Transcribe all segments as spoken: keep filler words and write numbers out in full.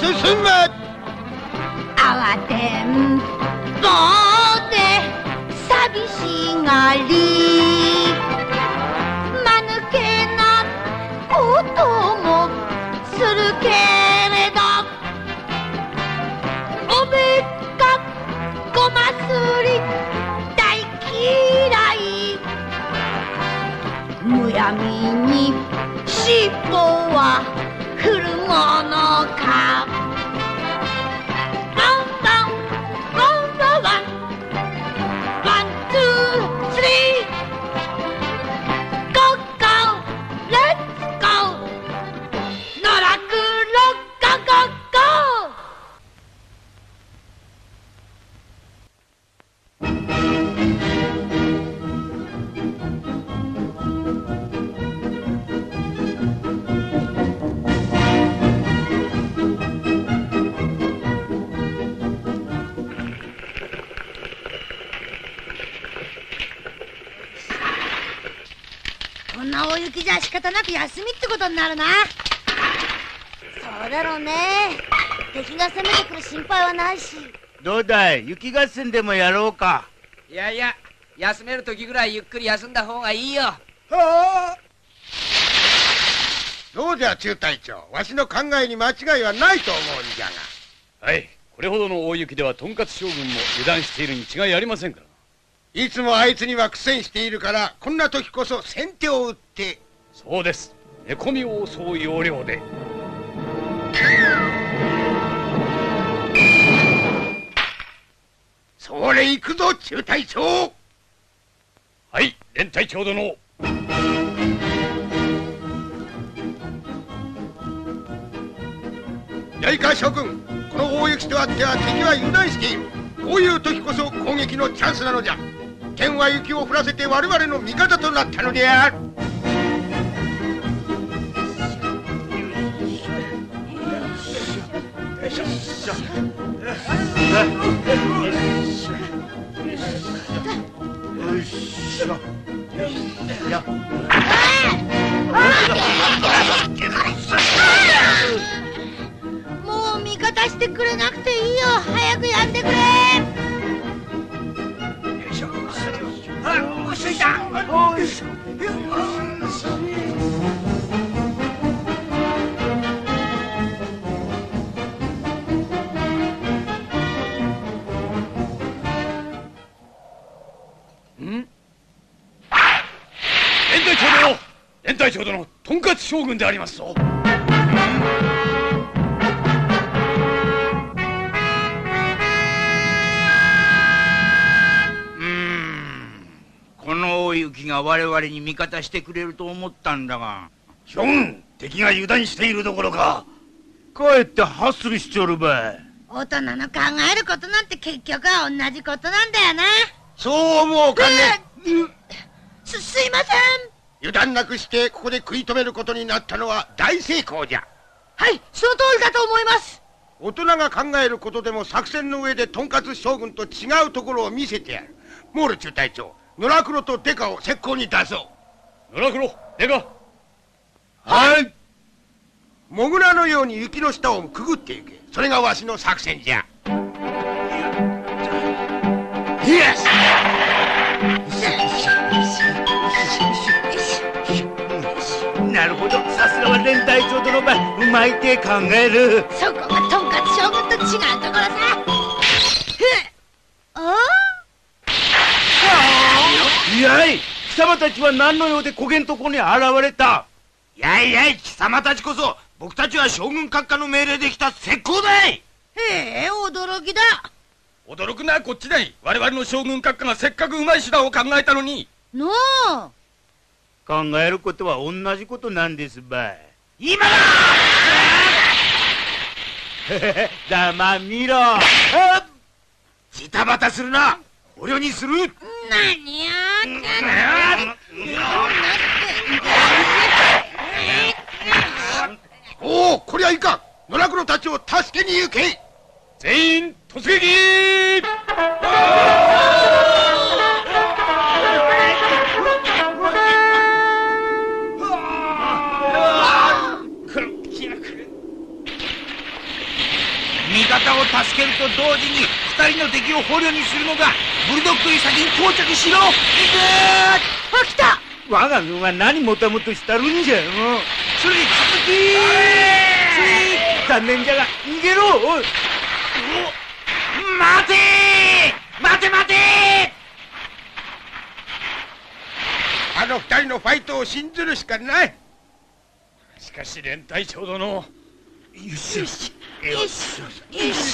進め。 慌てんぼうで寂しがり、間抜けなこともするけれど、おべっかごますり大嫌い。むやみに尻尾は振るものか。こんな大雪じゃ仕方なく休みってことになるな。 そうだろうね。敵が攻めてくる心配はないし。 どうだい、雪合戦でもやろうか。 いやいや、休める時ぐらいゆっくり休んだ方がいいよ。はあ。どうじゃ中隊長、わしの考えに間違いはないと思うんじゃが。はい、これほどの大雪ではとんかつ将軍も油断しているに違いありませんから。 いつもあいつには苦戦しているから、こんな時こそ先手を打って。 そうです、寝込みを襲う要領で。 それ行くぞ中隊長。 はい、連隊長殿。 八重川将軍、この大雪とあっては敵は油断している。こういう時こそ攻撃のチャンスなのじゃ。天は雪を降らせて我々の味方となったのである。よいしょよいしょよいしょ。 もう味方してくれなくていいよ。早くやんでくれ。 落ち着いた。よいしょ。 ん？連隊長殿、連隊長殿、とんかつ将軍でありますぞ。 この大雪が我々に味方してくれると思ったんだが。 将軍、敵が油断しているどころか、 かえってハッスルしちょるばい。 大人の考えることなんて結局は同じことなんだよな。 そう思うかね。 す、すいません。 油断なくしてここで食い止めることになったのは大成功じゃ。 はい、その通りだと思います。 大人が考えることでも作戦の上でとんかつ将軍と違うところを見せてやる。モール中隊長、野良黒とデカを石膏に出そう。 野良黒、デカ。 はい。モグラのように雪の下をくぐっていけ。それがわしの作戦じゃ。イエス。 なるほど、さすがは連隊長殿ばい。うまいて考える。 そこがとんかつ将軍と違うところさ。ああ。やい、貴様たちは何の用でこげんとこに現れた。 やいやい、貴様たちこそ僕たちは将軍閣下の命令で来た石膏だい。 へえ、驚きだ。 驚くのはこっちだい。我々の将軍閣下がせっかくうまい手段を考えたのに。 のう、 考えることは同じことなんですばい。 今だざまみろ。 ジタバタするな。捕虜にする。 何やおお、こりゃいかん。野良黒たちを助けに行け。 全員突撃。 味方を助けると同時に二人の敵を捕虜にするのがブルドッグより先に到着しろ。行くあ、来た。 我が軍は何もたもとしたるんじゃ。もうそれに続きつい残念じゃが逃げろ。おい待て待て待て。 あの二人のファイトを信ずるしかない。 しかし連隊長殿、 よしよしよしよしよしよ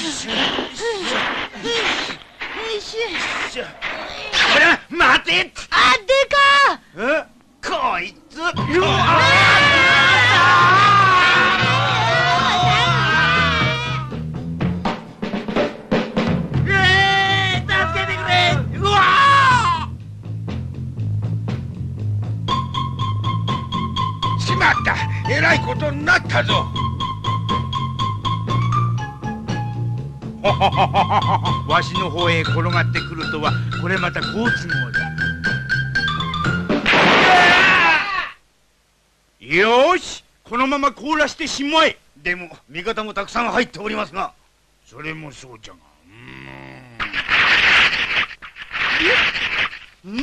し。 ほら待て。 あ、でか。 えこいつ。 しまった、えらいことになったぞ。 わしの方へ転がってくるとはこれまた好都合だ。よし、このまま凍らしてしまえ。 でも味方もたくさん入っておりますが。 それもそうじゃが、うーん。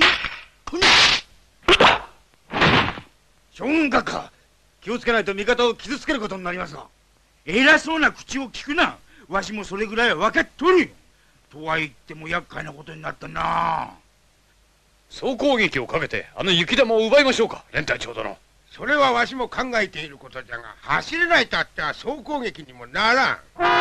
将軍閣下、気をつけないと味方を傷つけることになりますが。 偉そうな口を聞くな。わしもそれぐらいは分かっとるよ。とは言っても厄介なことになったな。 総攻撃をかけてあの雪玉を奪いましょうか、連隊長殿。 それはわしも考えていることじゃが、走れないとあっては総攻撃にもならん。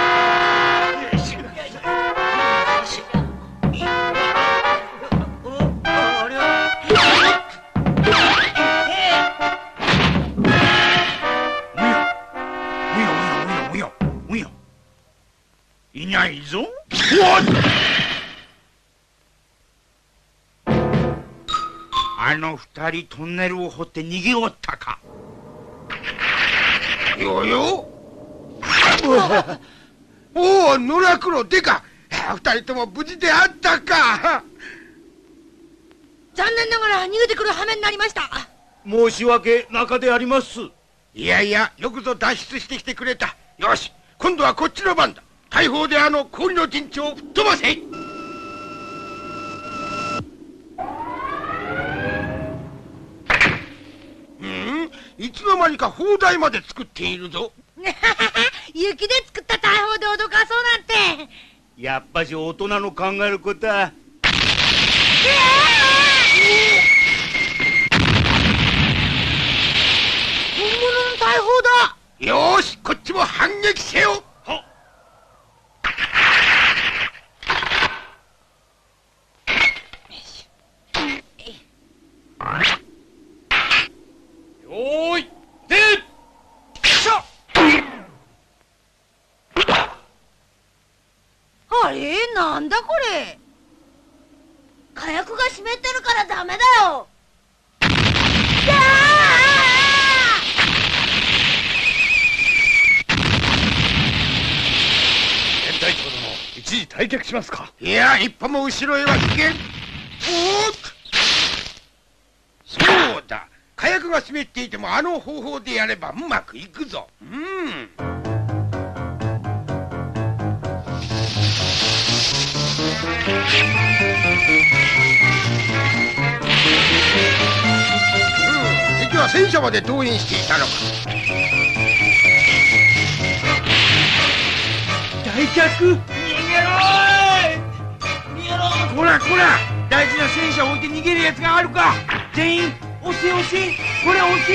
いないぞ。あの二人トンネルを掘って逃げおったか。 よよおお、野良黒でか。二人とも無事であったか。 残念ながら逃げてくる羽目になりました。 申し訳なかであります。 いやいや、よくぞ脱出してきてくれた。よし、今度はこっちの番だ。大砲であの氷の陣地を吹っ飛ばせ。うん、いつの間にか砲台まで作っているぞ。 雪で作った大砲で脅かそうなんて。 やっぱし大人の考えることは。 本物の大砲だ。 よーし、こっちも反撃せよ。 よーい、であれ、なんだこれ。 火薬が湿ってるからダメだよ。 連隊長殿、一時退却しますか。 いや、一歩も後ろへは引けん。おーっ、そうだ、火薬が湿っていてもあの方法でやればうまくいくぞ。うん。敵は戦車まで動員していたのか。 退却。 逃げろーい。逃げろ。こらこら、大事な戦車を置いて逃げるやつがあるか。全員押せ押せ、これ押せ。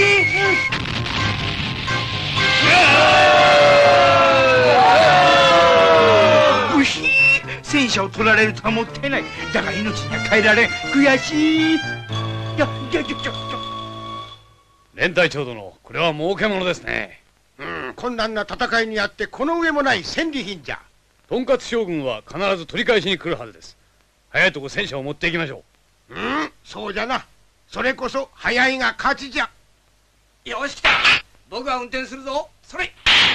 うひー、戦車を取られるとはもったいない。だが命には変えられん。悔しい。いやいやいやいや。 連隊長殿、これは儲けものですね。 うん、困難な戦いにあってこの上もない戦利品じゃ。 とんかつ将軍は必ず取り返しに来るはずです。早いとこ戦車を持っていきましょう。うん、そうじゃな。それこそ早いが勝ちじゃ。 よし来た。僕は運転するぞ。それ。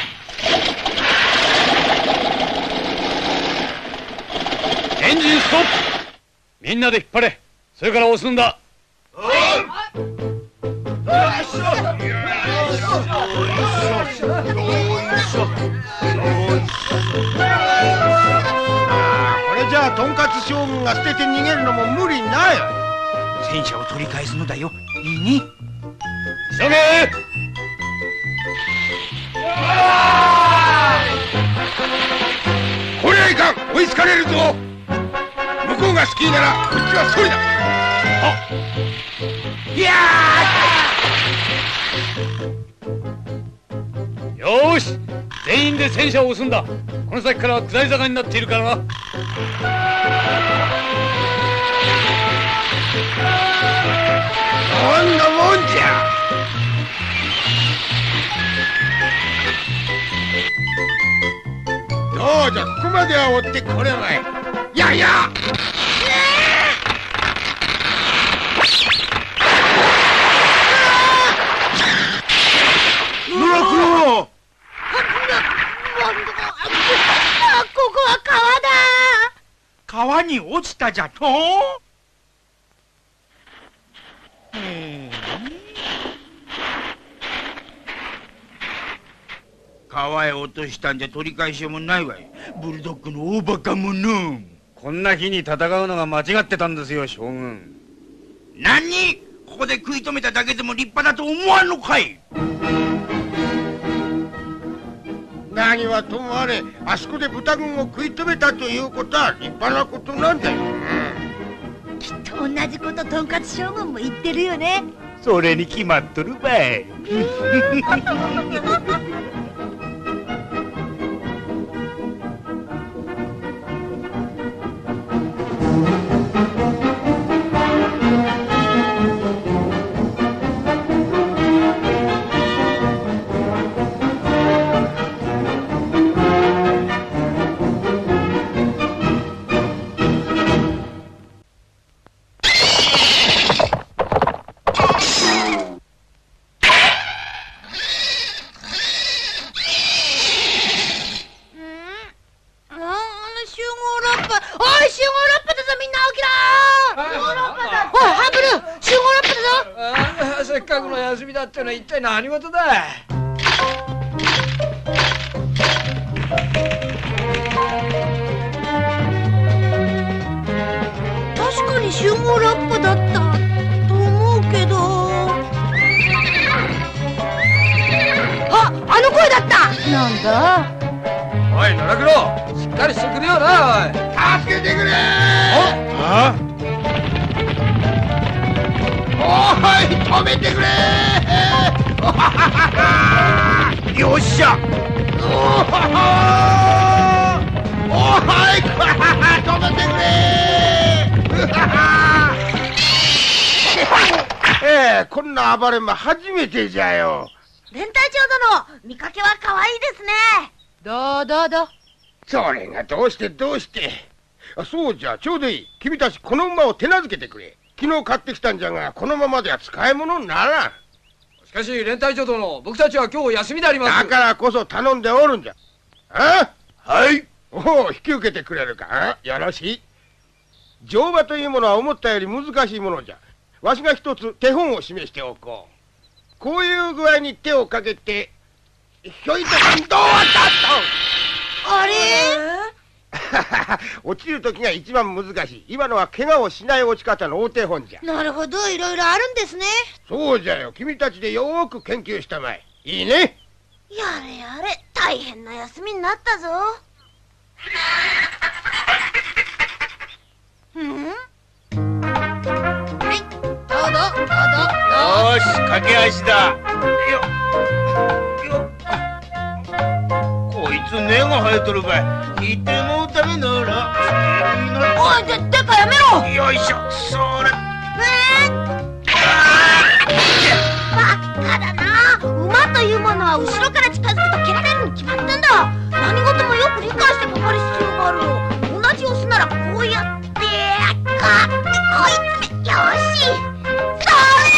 エンジンストップ。みんなで引っ張れ。それから押すんだ。 おい。よいしょ。よいしょ。 ああ、これじゃあとんかつ将軍が捨てて逃げるのも無理ない。 戦車を取り返すのだよ。いいね。 急げ。 こりゃいかん、追いつかれるぞ。向こうがスキーならこっちはソリだ。 いやよーし、全員で戦車を押すんだ。この先からは下り坂になっているからな。 こんなもんじゃ。どうじゃ、ここまでは追ってこれまい。いやいや、 野良九郎。 あ、ここは川だ。 川に落ちたじゃと。川へ落としたんじゃ取り返しようもないわい。ブルドッグの大バカ者。 こんな日に戦うのが間違ってたんですよ、将軍。 何？ここで食い止めただけでも立派だと思わんのかい。 何はともあれ、あそこで豚軍を食い止めたということは立派なことなんだよ。 きっと同じこととんかつ将軍も言ってるよね。 それに決まっとるばい。 せっかくの休みだってのは一体何事だ。 確かに集合ラッパだったと思うけど。あ、あの声だった。なんだ。 おい、野良九郎、しっかりしてくれよな。おい、 助けてくれ。 あ？ おい、止めてくれ。 よっしゃ。 おい、止めてくれ。ええ、こんな暴れん坊初めてじゃよ。 連隊長殿、見かけは可愛いですね。どうどうどう。 それがどうしてどうして。あ、そうじゃ、ちょうどいい。君たちこの馬を手なずけてくれ。昨日買ってきたんじゃが、このままでは使い物にならん。 しかし連隊長殿、僕たちは今日休みであります。 だからこそ頼んでおるんじゃ。あ？ はい。 おお、引き受けてくれるか。あ、よろしい。乗馬というものは思ったより難しいものじゃ。わしが一つ手本を示しておこう。こういう具合に手をかけて、ひょいとかんどうだと。 あれ？ 落ちる時が一番難しい。今のは怪我をしない落ち方のお手本じゃ。 なるほど、いろいろあるんですね。 そうじゃよ。君たちでよーく研究したまえ。いいね。 やれやれ、大変な休みになったぞ。うんはい、どうぞどうぞ。 よーし、駆け足だ。よよこいつ根が生えとるばい。引いてもうためなら。 おい、で、でかやめろ。 よいしょ、それ。 えー、バカだな。馬というものは後ろから近づくと蹴られるに決まってんだ。何事もよく理解してかかる必要があるよ。同じオスならこうやってこうこいつで、よし、それ。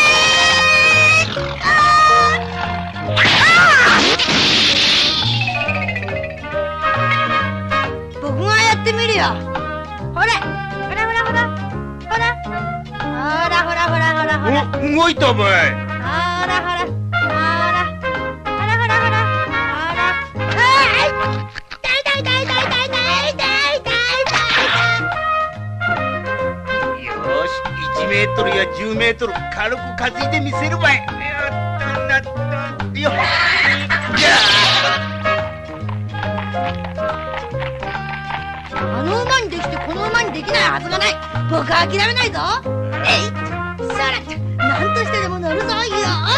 僕がやってみるよ。ほれ、ほらほらほらほらほらほらほらほらほらほらお、動いたばい。 ほらほらほらほらートルやじゅうメートル軽く担いでみせるばい。よっとなっとよっ。 あの馬にできてこの馬にできないはずがない。僕は諦めないぞ。えい、それなんとしてでも乗るぞ。よし、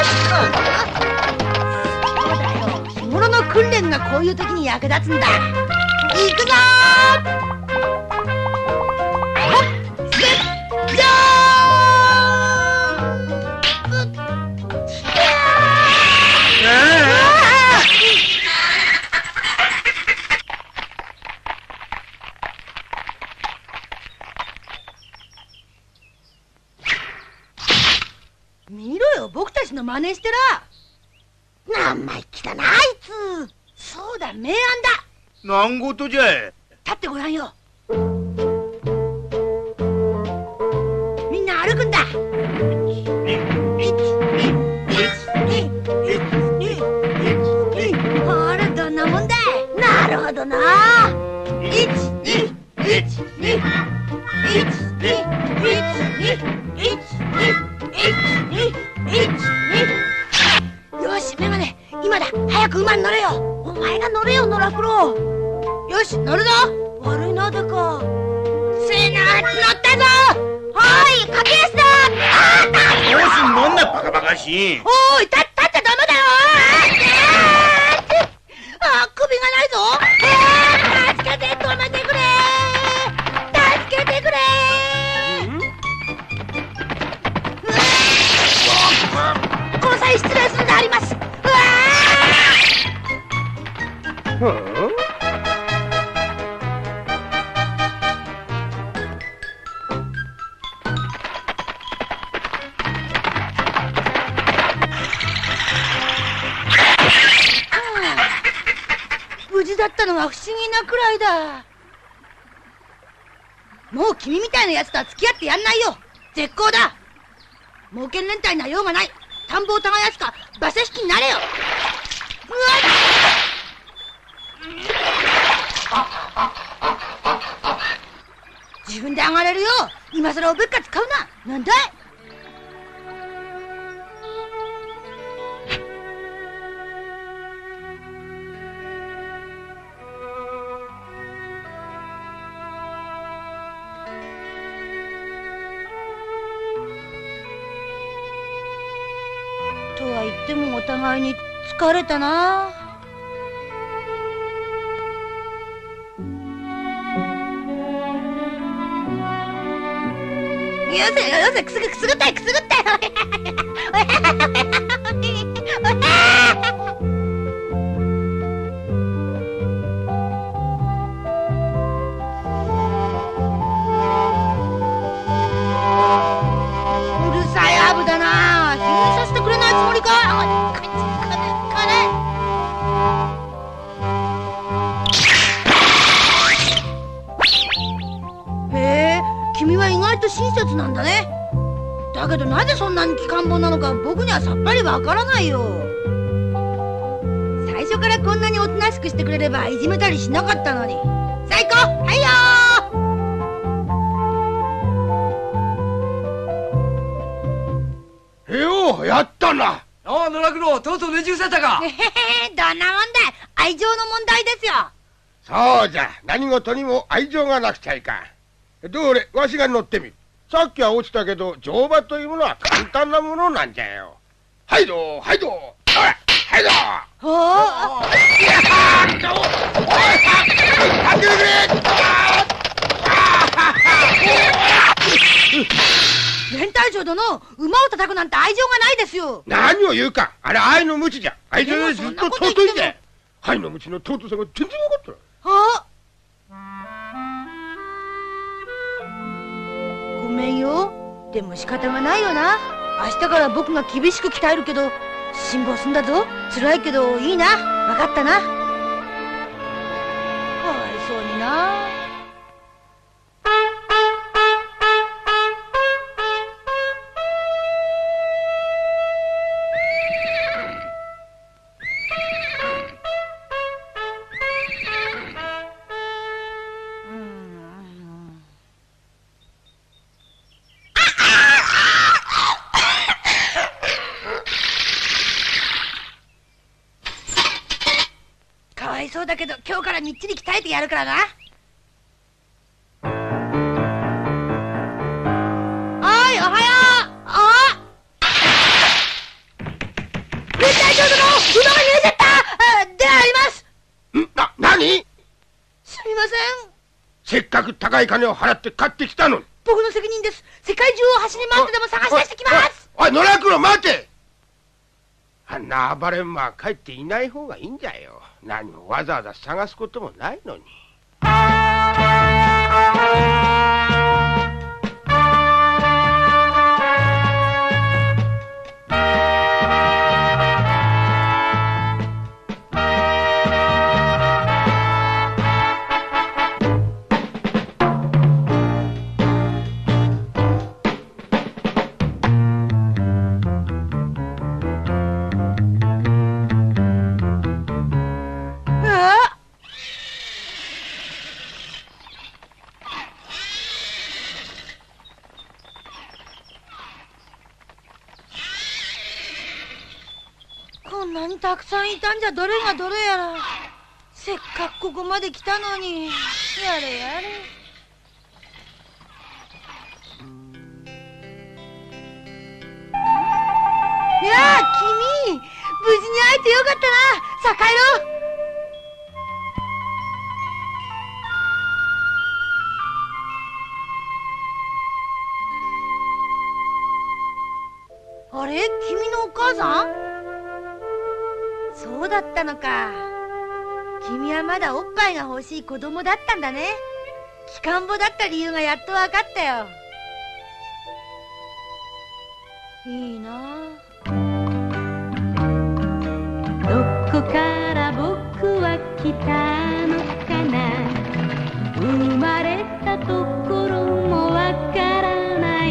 そうだよ、日頃の訓練がこういう時に役立つんだ。行くぞー。ほっせっじゃーん。見ろよ、僕たちの真似してら。生意気だなあいつ。そうだ、名案だ。 何事じゃい。 立ってごらんよ。みんな歩くんだ。ほら、どんなもんだい。なるほどな。一二一二一二一二一二よし、メガネ、今だ。早く馬に乗れよ。お前が乗れよ、野良九郎。よし、乗るぞ。悪いな、でか。せーの、乗ったぞ。おい、駆け足だ。あー、大変。 どうすんのんなバカバカしい。 おい、立立っちゃダメだよ。あー、首がないぞ。あー、助けて、止めてくれ。助けてくれ。この際失礼するんであります。うわー。無事だったのが不思議なくらいだ。もう君みたいなやつとは付き合ってやんないよ。絶好だ。猛犬連隊にな用がない。田んぼを耕すか馬車引きになれよ。うわっ、自分で上がれるよ。今更おべっか使うな。なんだい。とは言ってもお互いに疲れたな。よせよせ、くすぐくすぐったいくすぐったい。うるさいアブだな。入院させてくれないつもりか。へえ、君は意外と親切なんだね。だけどなぜそんなに機関本なのか僕にはさっぱりわからないよ。最初からこんなにおとなしくしてくれればいじめたりしなかったのに。さあ行こう。はいよー。ようやったな。 ああ、野良九郎、とうとうねじ伏せたか。 へへへ、どんなもんだい。愛情の問題ですよ。 そうじゃ、何事にも愛情がなくちゃいかん。どれ、わしが乗ってみる。さっきは落ちたけど乗馬というものは簡単なものなんじゃよ。はいどはいどはいど。 おお、連隊長殿、馬を叩くなんて愛情がないですよ。 何を言うか。あれ愛の無知じゃ。愛情よりずっと尊いんだよ。愛の無知の尊さが全然分かってない。 あ、ごめんよ。でも仕方がないよな。明日から僕が厳しく鍛えるけど辛抱すんだぞ。辛いけどいいな。分かったな。かわいそうにな。 いそうだけど今日からみっちり鍛えてやるからな。おい、おはよう。あ連隊長殿、馬が逃げてった。あであります。 んな、何？ すみません。 せっかく高い金を払って買ってきたのに。 僕の責任です。世界中を走り回ってでも探し出してきます。 おい、おい、野良黒待て。あんな暴れ馬は帰っていない方がいいんじゃよ。何もわざわざ探すこともないのに。 こんなにたくさんいたんじゃどれがどれやら。せっかくここまで来たのに。やれやれ。いやあ、君無事に会えてよかったな。さあ帰ろう。あれ、君のお母さん？そうだったのか。君はまだおっぱいが欲しい子供だったんだね。期間ぼだった理由がやっと分かったよ。いいなあ。 どこから僕は来たのかな。生まれたところもわからない。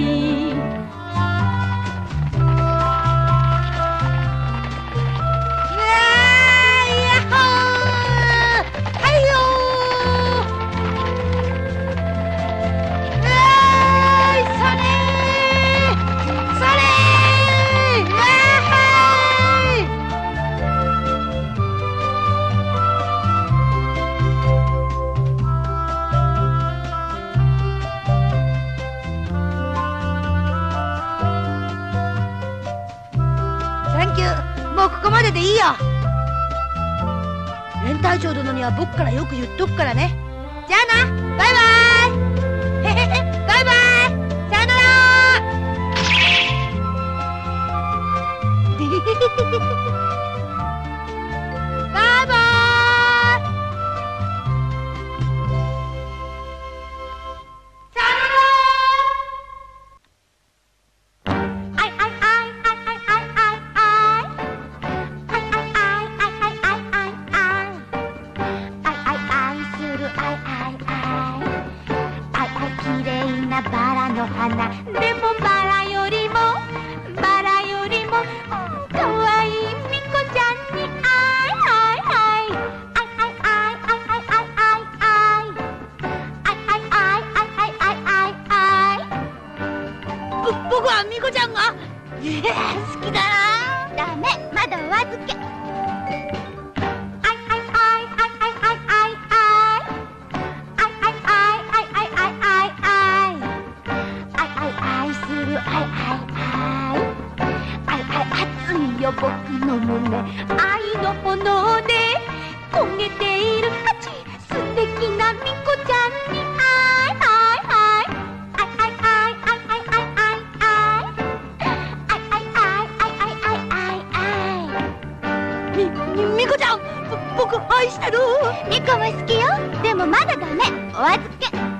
もうここまででいいよ。連隊長殿には僕からよく言っとくからね。じゃあな、バイバイ。へへへ、バイバイ。さよなら。バイバイ。さよなら。 バラの花でもバラよりもバラよりもかわいいみこちゃんにあいあいあいあいあいあいあいあいあいあいあいあいあいあいあいあい。 ぼ僕はみこちゃんがええ好きだな。 ダメ、まだお預け。 僕の胸愛の炎で焦げているハチ素敵なみこちゃんに愛愛愛愛愛愛愛愛愛愛愛愛愛愛みみこちゃん、僕愛してる。 ミコも好きよ。でもまだダメ、お預け。